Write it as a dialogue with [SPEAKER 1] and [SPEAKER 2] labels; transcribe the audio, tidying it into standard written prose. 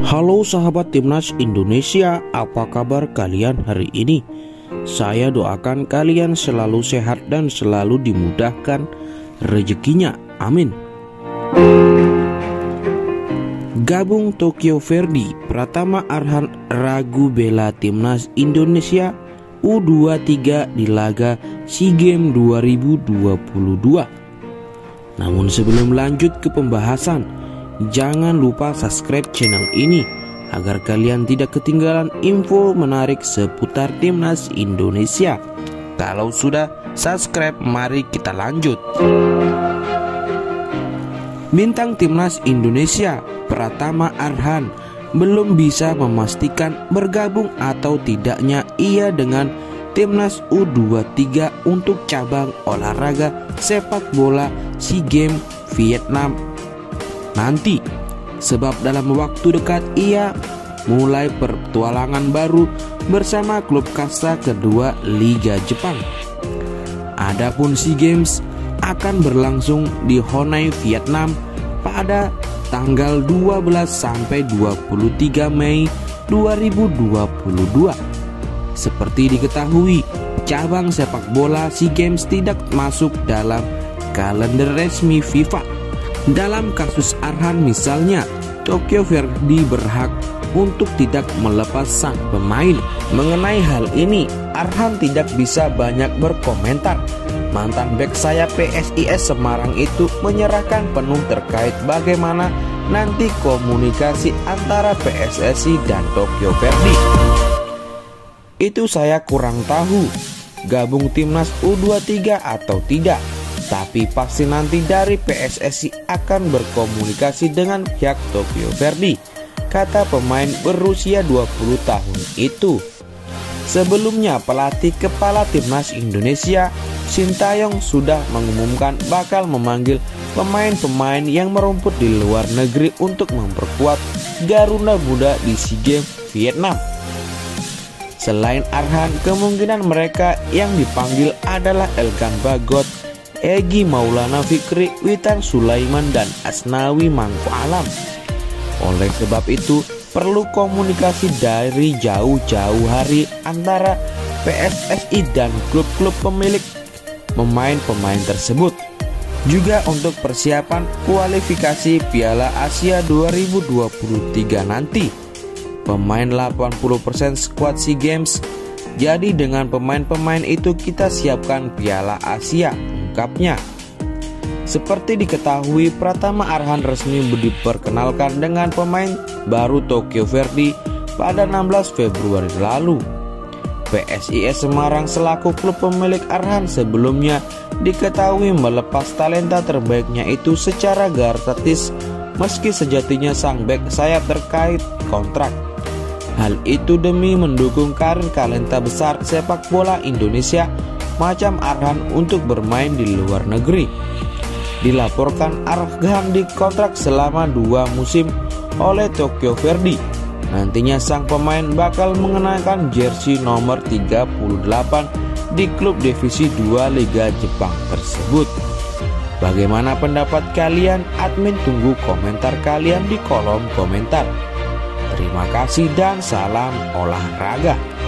[SPEAKER 1] Halo sahabat Timnas Indonesia, apa kabar kalian hari ini? Saya doakan kalian selalu sehat dan selalu dimudahkan rezekinya, amin. Gabung Tokyo Verdy, Pratama Arhan ragu bela Timnas Indonesia U23 di laga SEA Games 2022. Namun sebelum lanjut ke pembahasan, jangan lupa subscribe channel ini agar kalian tidak ketinggalan info menarik seputar Timnas Indonesia. Kalau sudah subscribe, mari kita lanjut. Bintang Timnas Indonesia Pratama Arhan belum bisa memastikan bergabung atau tidaknya ia dengan Timnas U23 untuk cabang olahraga sepak bola SEA Games Vietnam nanti, sebab dalam waktu dekat ia mulai pertualangan baru bersama klub kasta kedua Liga Jepang. Adapun SEA Games akan berlangsung di Hanoi, Vietnam pada tanggal 12 sampai 23 Mei 2022. Seperti diketahui, cabang sepak bola SEA Games tidak masuk dalam kalender resmi FIFA. Dalam kasus Arhan misalnya, Tokyo Verdy berhak untuk tidak melepas sang pemain. Mengenai hal ini, Arhan tidak bisa banyak berkomentar. Mantan bek sayap PSIS Semarang itu menyerahkan penuh terkait bagaimana nanti komunikasi antara PSSI dan Tokyo Verdy. Itu saya kurang tahu gabung Timnas U23 atau tidak. Tapi pasti nanti dari PSSI akan berkomunikasi dengan pihak Tokyo Verdy, kata pemain berusia 20 tahun itu. Sebelumnya pelatih kepala Timnas Indonesia Sintayong sudah mengumumkan bakal memanggil pemain-pemain yang merumput di luar negeri untuk memperkuat Garuda Muda di SEA Games Vietnam. Selain Arhan, kemungkinan mereka yang dipanggil adalah Elkan Bagot, Egy Maulana Fikri, Witan Sulaiman, dan Asnawi Mangku Alam. Oleh sebab itu, perlu komunikasi dari jauh-jauh hari antara PSSI dan klub-klub pemilik pemain-pemain tersebut. Juga untuk persiapan kualifikasi Piala Asia 2023 nanti. Pemain 80% skuad SEA Games. Jadi dengan pemain-pemain itu kita siapkan Piala Asia, ungkapnya. Seperti diketahui, Pratama Arhan resmi diperkenalkan dengan pemain baru Tokyo Verdy pada 16 Februari lalu. PSIS Semarang selaku klub pemilik Arhan sebelumnya diketahui melepas talenta terbaiknya itu secara gratis, meski sejatinya sang bek sayap terkait kontrak. Hal itu demi mendukung karir talenta besar sepak bola Indonesia macam Arhan untuk bermain di luar negeri. Dilaporkan Arhan dikontrak selama 2 musim oleh Tokyo Verdy. Nantinya sang pemain bakal mengenakan jersey nomor 38 di klub divisi 2 Liga Jepang tersebut. Bagaimana pendapat kalian? Admin tunggu komentar kalian di kolom komentar. Terima kasih dan salam olahraga.